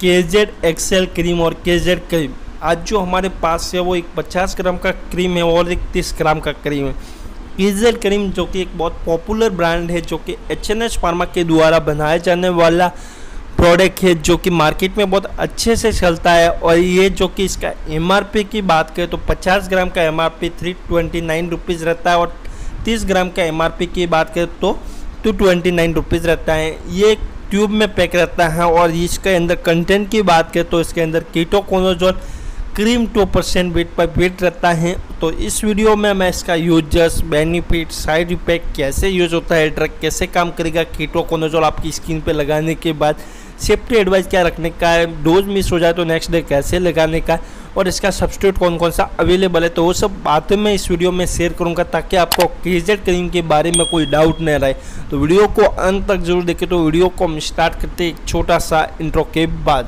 KZ excel cream और KZ cream. आज जो हमारे पास है वो एक 50 ग्राम का क्रीम है और एक 30 ग्राम का क्रीम है। KZ क्रीम जो कि एक बहुत पॉपुलर ब्रांड है, जो कि HNS फार्मा के द्वारा बनाया जाने वाला प्रोडक्ट है, जो कि मार्केट में बहुत अच्छे से चलता है। और ये जो कि इसका MRP की बात करें तो 50 ग्राम का MRP 329 रुपीज़ रहता है और 30 ग्राम का MRP की बात करें तो 229 रुपीज़ रहता है। ये ट्यूब में पैक रहता है और इसके अंदर कंटेंट की बात करें तो इसके अंदर कीटोकोनाजोल क्रीम 2% वेट पर वेट रहता है। तो इस वीडियो में मैं इसका यूजर्स, बेनिफिट, साइड इफेक्ट, कैसे यूज होता है, ड्रग कैसे काम करेगा, कीटोकोनाजोल आपकी स्किन पे लगाने के बाद सेफ्टी एडवाइस क्या रखने का है, डोज मिस हो जाए तो नेक्स्ट डे कैसे लगाने का, और इसका सब्स्टिट्यूट कौन कौन सा अवेलेबल है, तो वो सब बातें मैं इस वीडियो में शेयर करूंगा ताकि आपको KZ क्रीम के बारे में कोई डाउट नहीं रहे। तो वीडियो को अंत तक जरूर देखें। तो वीडियो को हम स्टार्ट करते एक छोटा सा इंट्रो के बाद।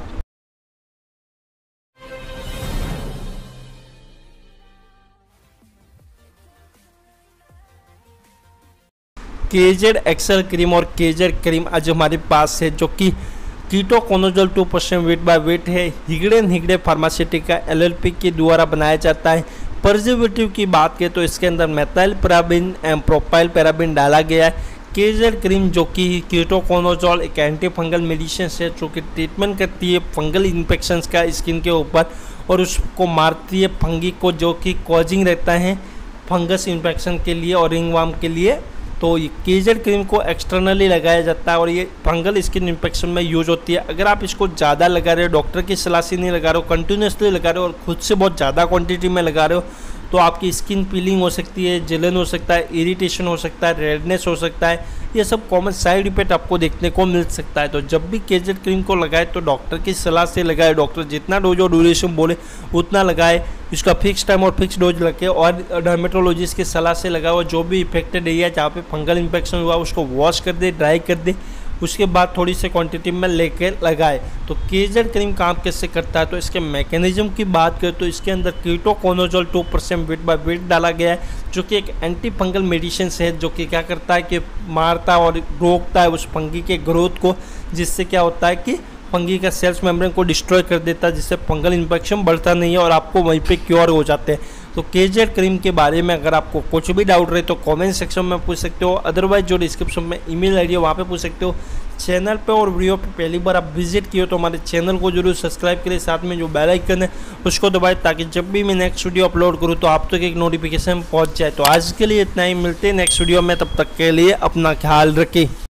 KZ एक्सेल क्रीम और KZ क्रीम आज हमारे पास है, जो कि कीटोकोनाजोल 2% वेट बाय वेट है। हिगड़े फार्मास्यूटिका LLP के द्वारा बनाया जाता है। प्रिजर्वेटिव की बात करें तो इसके अंदर methyl paraben and propyl paraben डाला गया है। KZ क्रीम जो कि कीटोकोनाजोल एक एंटी फंगल मेडिसिन है, जो कि ट्रीटमेंट करती है फंगल इन्फेक्शंस का स्किन के ऊपर और उसको मारती है फंगी को, जो कि कॉजिंग रहता है फंगस इन्फेक्शन के लिए और रिंगवर्म के लिए। तो ये KZ क्रीम को एक्सटर्नली लगाया जाता है और ये फंगल स्किन इन्फेक्शन में यूज होती है। अगर आप इसको ज़्यादा लगा रहे हो, डॉक्टर की सलाह से नहीं लगा रहे हो, कंटिन्यूसली लगा रहे हो और खुद से बहुत ज़्यादा क्वांटिटी में लगा रहे हो, तो आपकी स्किन पीलिंग हो सकती है, जलन हो सकता है, इरिटेशन हो सकता है, रेडनेस हो सकता है। ये सब कॉमन साइड इफेक्ट आपको देखने को मिल सकता है। तो जब भी KZ क्रीम को लगाए तो डॉक्टर की सलाह से लगाए। डॉक्टर जितना डोज और ड्यूरेशन बोले उतना लगाए। इसका फिक्स टाइम और फिक्स डोज लगे और डर्मेटोलॉजिस्ट की सलाह से लगाओ। जो भी इफेक्टेड एरिया जहाँ पे फंगल इन्फेक्शन हुआ उसको वॉश कर दे, ड्राई कर दे, उसके बाद थोड़ी सी क्वांटिटी में लेके लगाए। तो KZ क्रीम काम कैसे करता है, तो इसके मैकेनिज्म की बात करें तो इसके अंदर कीटोकोनाजोल 2% वेट बाय वेट डाला गया है, जो कि एक एंटी फंगल मेडिसिन है, जो कि क्या करता है कि मारता और रोकता है उस फंगी के ग्रोथ को, जिससे क्या होता है कि फंगी का सेल्स मेम्ब्रेन को डिस्ट्रॉय कर देता है, जिससे फंगल इन्फेक्शन बढ़ता नहीं है और आपको वहीं पे क्योर हो जाते हैं। तो KZ क्रीम के बारे में अगर आपको कुछ भी डाउट रहे तो कमेंट सेक्शन में पूछ सकते हो, अदरवाइज जो डिस्क्रिप्शन में ईमेल आईडी है वहाँ पे पूछ सकते हो। चैनल पे और वीडियो पे पहली बार आप विजिट किए हो तो हमारे चैनल को जरूर सब्सक्राइब करें, साथ में जो बेल आइकन है उसको दबाएं ताकि जब भी मैं नेक्स्ट वीडियो अपलोड करूँ तो आप तक एक नोटिफिकेशन पहुँच जाए। तो आज के लिए इतना ही, मिलते हैं नेक्स्ट वीडियो में, तब तक के लिए अपना ख्याल रखें।